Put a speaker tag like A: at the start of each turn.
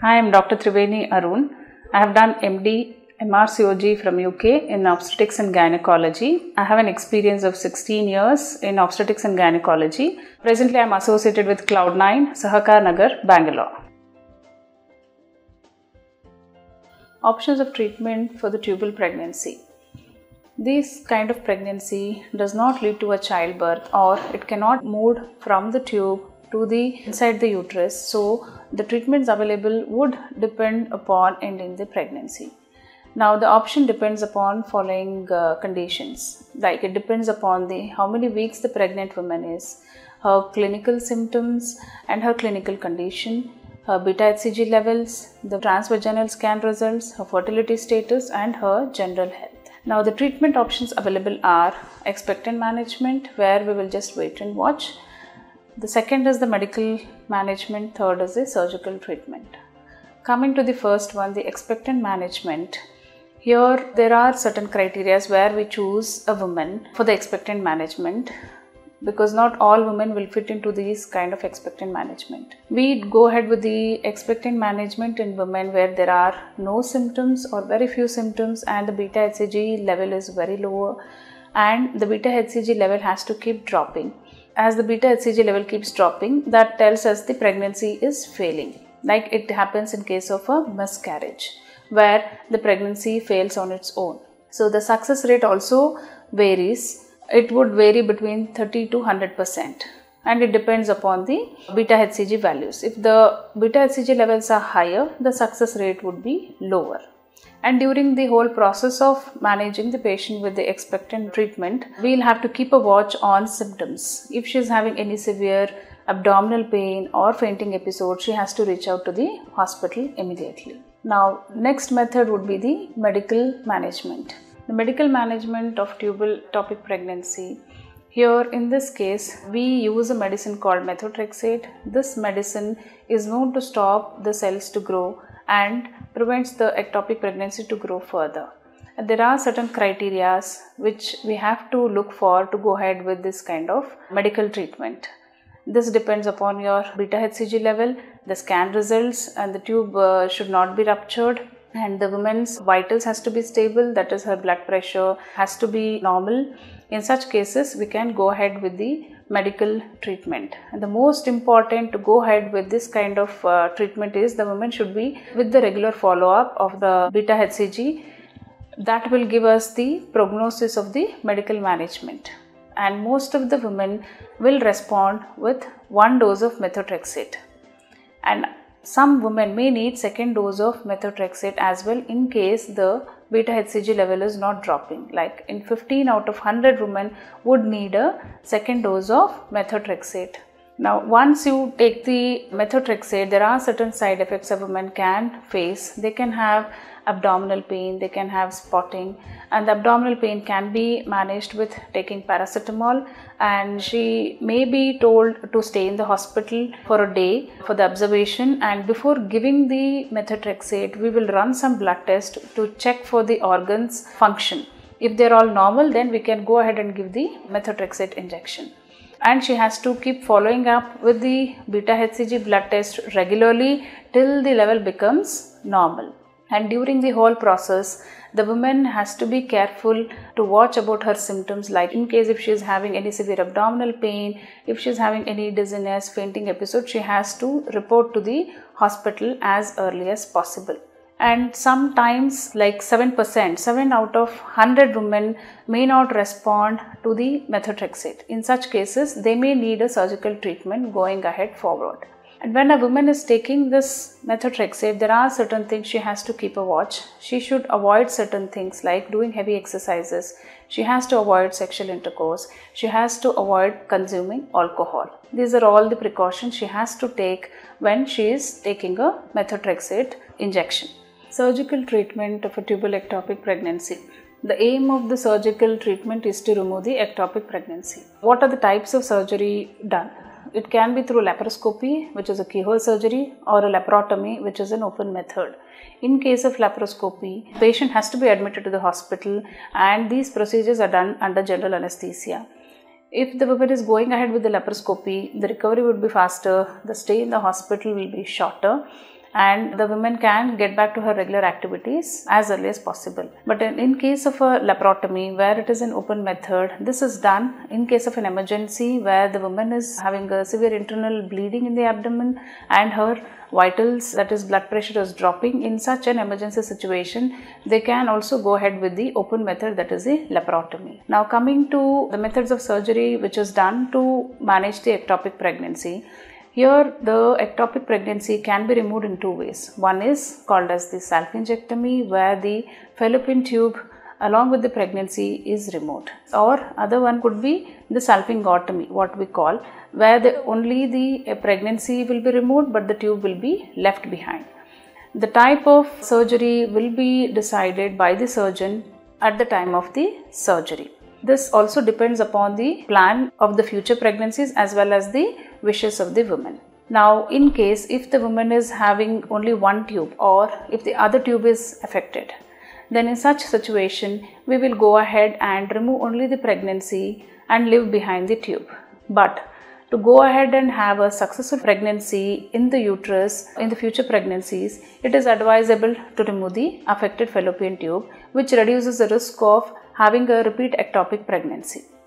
A: Hi, I am Dr.Triveni Arun. I have done MD MRCOG from UK in obstetrics and gynecology. I have an experience of 16 years in obstetrics and gynecology. Presently, I am associated with Cloudnine, Sahakarnagar, Bangalore. Options of treatment for the tubal pregnancy. This kind of pregnancy does not lead to a childbirth, or it cannot move from the tube to the inside the uterus. So the treatments available would depend upon ending the pregnancy. Now the option depends upon following conditions, like it depends upon how many weeks the pregnant woman is, her clinical symptoms and her clinical condition, her beta HCG levels, the transvaginal scan results, her fertility status and her general health. Now the treatment options available are expectant management, where we will just wait and watch. The second is the medical management, third is the surgical treatment. Coming to the first one, the expectant management. Here there are certain criteria where we choose a woman for the expectant management, because not all women will fit into these kind of expectant management. We go ahead with the expectant management in women where there are no symptoms or very few symptoms and the beta HCG level is very low, and the beta HCG level has to keep dropping. As the beta HCG level keeps dropping, that tells us the pregnancy is failing, like it happens in case of a miscarriage where the pregnancy fails on its own. So the success rate also varies. It would vary between 30 to 100%, and it depends upon the beta HCG values. If the beta HCG levels are higher, the success rate would be lower. And during the whole process of managing the patient with the expectant treatment, we will have to keep a watch on symptoms. If she is having any severe abdominal pain or fainting episode, she has to reach out to the hospital immediately. Now, next method would be the medical management. The medical management of tubal ectopic pregnancy. Here in this case, we use a medicine called Methotrexate. This medicine is known to stop the cells to grow and prevents the ectopic pregnancy to grow further. And there are certain criteria which we have to look for to go ahead with this kind of medical treatment. This depends upon your beta HCG level, the scan results, and the tube should not be ruptured, and the woman's vitals has to be stable, that is her blood pressure has to be normal. In such cases, we can go ahead with the medical treatment. And the most important to go ahead with this kind of treatment is the woman should be with the regular follow-up of the beta HCG. That will give us the prognosis of the medical management. And most of the women will respond with one dose of Methotrexate. And some women may need second dose of Methotrexate as well in case the beta HCG level is not dropping. Like in 15 out of 100 women would need a second dose of Methotrexate. Now, once you take the Methotrexate, there are certain side effects a woman can face. They can have abdominal pain, they can have spotting, and the abdominal pain can be managed with taking paracetamol, and she may be told to stay in the hospital for a day for the observation. And before giving the Methotrexate, we will run some blood test to check for the organs function. If they are all normal, then we can go ahead and give the Methotrexate injection. And she has to keep following up with the beta HCG blood test regularly till the level becomes normal. And during the whole process, the woman has to be careful to watch about her symptoms, like in case if she is having any severe abdominal pain, if she is having any dizziness, fainting episode, she has to report to the hospital as early as possible. And sometimes like 7 out of 100 women may not respond to the Methotrexate. In such cases, they may need a surgical treatment going ahead forward. And when a woman is taking this Methotrexate, there are certain things she has to keep a watch. She should avoid certain things like doing heavy exercises. She has to avoid sexual intercourse. She has to avoid consuming alcohol. These are all the precautions she has to take when she is taking a Methotrexate injection. Surgical treatment of a tubal ectopic pregnancy. The aim of the surgical treatment is to remove the ectopic pregnancy. What are the types of surgery done? It can be through laparoscopy, which is a keyhole surgery, or a laparotomy, which is an open method. In case of laparoscopy, the patient has to be admitted to the hospital, and these procedures are done under general anesthesia. If the woman is going ahead with the laparoscopy, the recovery would be faster, the stay in the hospital will be shorter, and the woman can get back to her regular activities as early as possible. But in case of a laparotomy where it is an open method, this is done in case of an emergency where the woman is having a severe internal bleeding in the abdomen and her vitals, that is blood pressure, is dropping. In such an emergency situation, they can also go ahead with the open method, that is the laparotomy. Now coming to the methods of surgery which is done to manage the ectopic pregnancy. Here the ectopic pregnancy can be removed in two ways. One is called as the salpingectomy, where the fallopian tube along with the pregnancy is removed, or other one could be the salpingotomy, what we call, where only the pregnancy will be removed but the tube will be left behind. The type of surgery will be decided by the surgeon at the time of the surgery. This also depends upon the plan of the future pregnancies as well as the wishes of the woman. Now, in case if the woman is having only one tube or if the other tube is affected, then in such situation we will go ahead and remove only the pregnancy and leave behind the tube. But to go ahead and have a successful pregnancy in the uterus in the future pregnancies, it is advisable to remove the affected fallopian tube, which reduces the risk of having a repeat ectopic pregnancy.